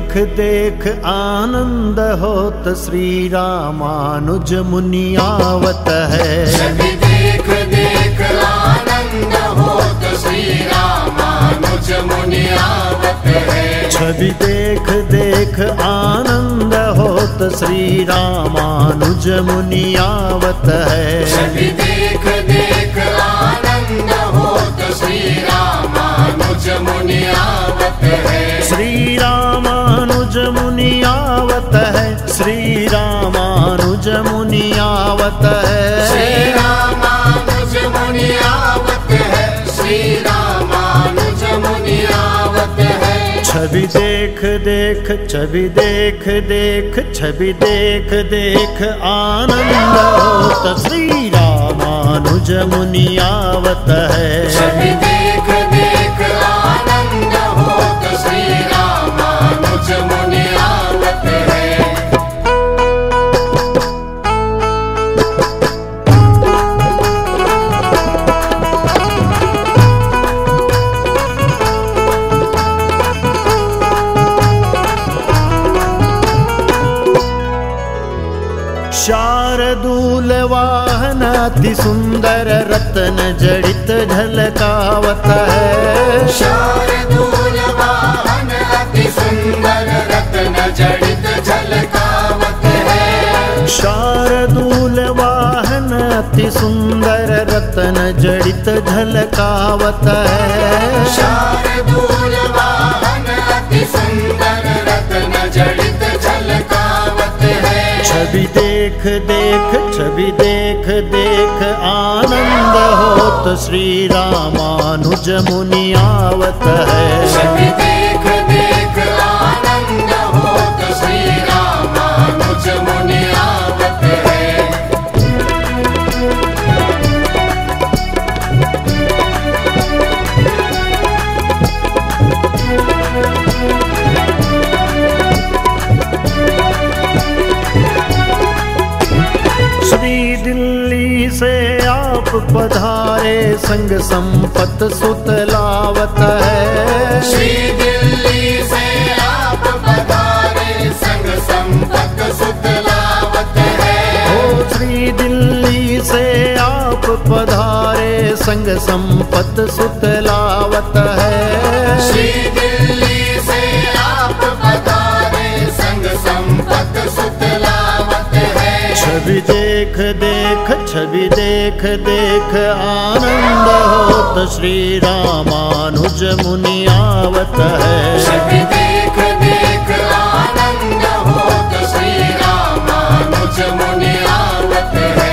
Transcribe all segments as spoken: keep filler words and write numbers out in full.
देख देख आनंद होत श्री रामानुज मुनि आवत है। छवि देख देख आनंद होत श्री रामानुज मुनि आवत है। छवि देख देख आनंद होत श्री रामानुज मुनि आवत है। छवि देख देख आनंद होत श्री रामानुज मुनि आवत है। श्री रामानुज मुनि आवत है। श्री रामानुज मुनि आवत है। श्री रामानुज मुनि आवत है। श्री रामानुज मुनि आवत है। छवि देख देख छवि देख देख छवि देख देख आनंद होत श्री रामानुज मुनि आवत है। छवि देख देख आनंद होत श्री रामानुज मुनि आवत है। शार्दूल वाहन अति सुंदर रत्न जड़ित झलकावत है। शार्दूल वाहन अति सुंदर रत्न जड़ित झलकावत है। शार्दूल वाहन अति सुंदर रत्न जड़ित झलकावत है। शार्दूल वाहन अति सुंदर रत्न जड़ित झलकावत है। छवि देख देख छवि देख देख आनंद होत श्री रामानुज मुनि आवत है। छवि देख देख आनंद होत श्री रामानुज मुनि आवत है। श्री दिल्ली से आप पधारे संग संपत सुत लावत है। श्री दिल्ली से आप पधारे संग संपत सुत लावत है। ओ श्री दिल्ली से आप पधारे संग संपत सुत लावत है। श्री दिल्ली से आप पधारे संग संपत सुत लावत है। छवि देख देख छवि देख देख आनंद होत श्री रामानुज मुनि आवत है। छवि देख देख आनंद होत श्री रामानुज मुनि आवत है।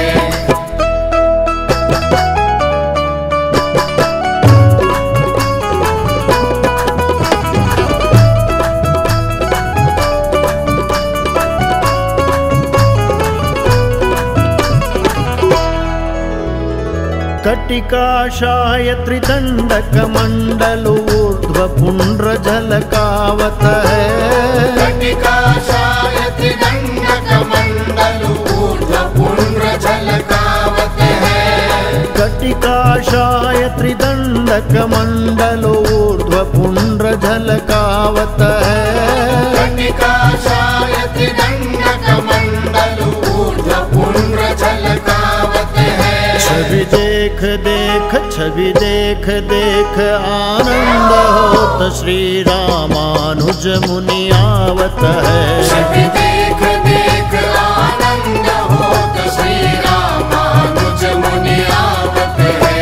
कटिकाशाय त्रिदंडक मंडल ऊर्ध्व पुंड्र झलकावत है। कटिकाशाय त्रिदंडक मंडल ऊर्ध्व पुंड्र झलकावत है। कटिकाशाय त्रिदंडक मंडल ऊर्ध्व पुंड्र झलकावत है। कटिकाशाय त्रिदंडक मंडल ऊर्ध्व पुंड्र झलकावत है। छवि देख देख छवि देख देख आनंद होत श्री रामानुज मुनि आवत है। छवि देख देख आनंद होत श्री रामानुज मुनि आवत है।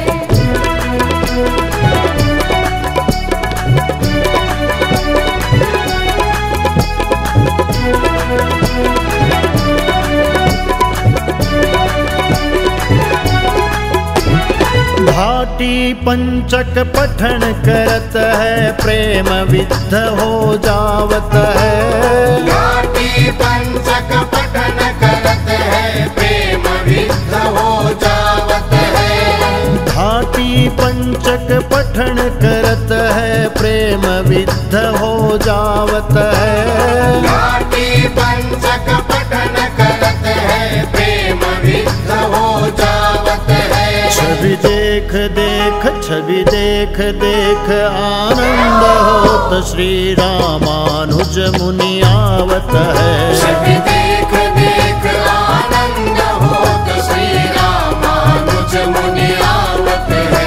भाटी पंचक पठन करत है प्रेम विद्ध हो जावत है। भाटी पंचक पठन करत है प्रेम विद्ध हो जावत है। भाटी पंचक पठन करत है प्रेम विद्ध हो जावत है। भाटी पंचक पठन करत है प्रेम विद्ध हो जावत है। छवि देख देख देख छवि देख देख आनंद होत, श्री रामानुज मुनि आवत है। छवि देख देख आनंद होत, श्री रामानुज मुनि आवत है।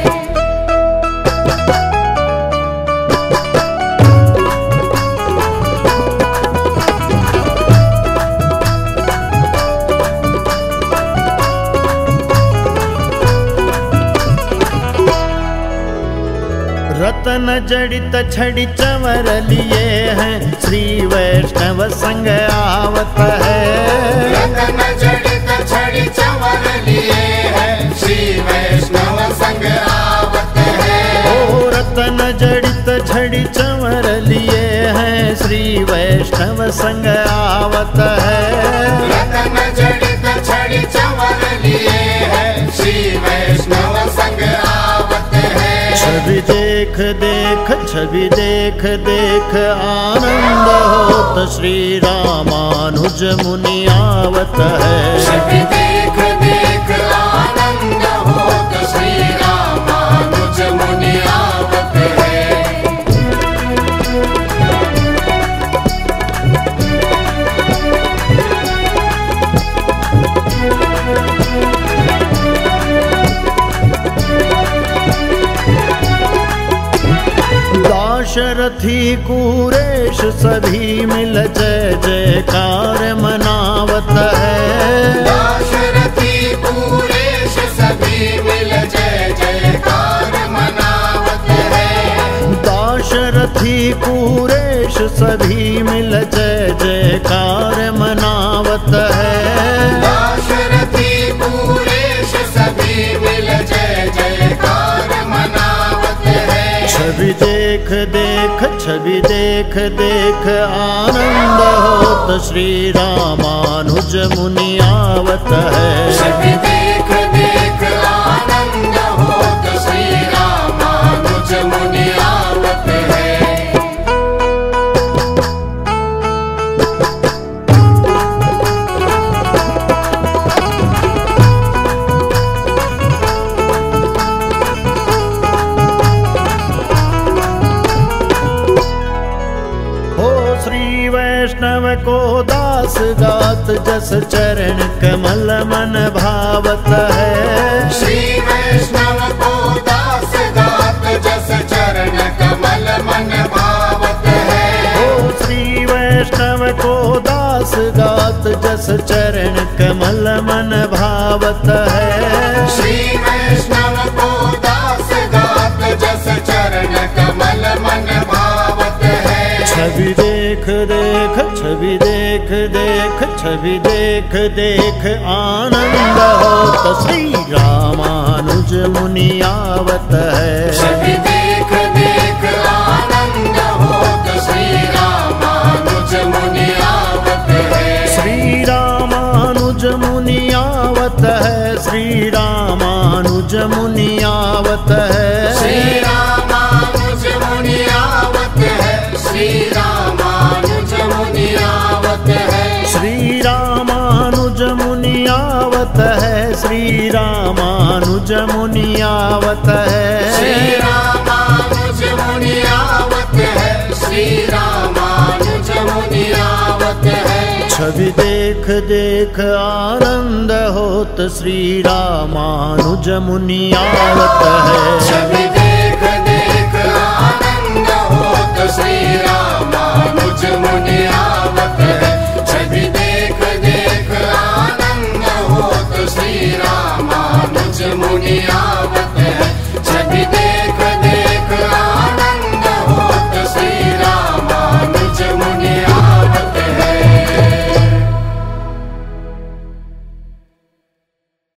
रतन जड़ित छड़ी चंवर लिए हैं, श्री वैष्णव संग आवत है। रतन जड़ित छड़ी चंवर लिए हैं, श्री वैष्णव संग आवत है। ओ रतन जड़ित छड़ी चंवर लिए हैं, श्री वैष्णव संग आवत है। रतन जड़ित छड़ी चंवर लिए हैं, श्री वैष्णव संग आवत है। छवि देख देख छवि देख देख आनंद होत, श्री रामानुज मुनि आवत है। छवि देख देख आनंद होत, श्री रामानुज मुनि आवत है। दाशरथी कुरेश सभी मिल जय जयकार मनावत है। दाशरथी कुरेश सभी मिल जय जयकार मनावत है। दाशरथी कुरेश सभी मिल जय जयकार मनावत है। दाशरथी कुरेश सभी मिल जय जयकार मनावत है। छवि देख देख छवि देख देख आनंद होत, श्री रामानुज मुनि आवत है। छवि देख देख आनंद होत, श्री रामानुज मुनि आवत है। वैष्णव को दास गात, जस चरण कमल मन भावत है। श्री वैष्णव को दास गात, जस चरण कमल मन भावत है। ओ श्री वैष्णव को दास गात, जस चरण कमल मन भावत है। श्री वैष्णव को दास गात, जस चरण कमल मन भावत है। छवि देख देख छवि देख देख छवि देख देख आनंद होत, श्री रामानुज मुनि आवत है। छवि देख देख आनंद होत, श्री रामानुज मुनि आवत है। श्री रामानुज मुनि आवत है। श्री रामानुज मुनि आवत है। श्री रामानुज मुनि आवत है। श्री रामानुज मुनि आवत है। श्री रामानुज मुनि आवत है। श्री रामानुज मुनि आवत है। श्री रामानुज मुनि आवत है। श्री रामानुज मुनि आवत है। छवि देख देख आनंद होत, श्री रामानुज मुनि आवत है। छवि देख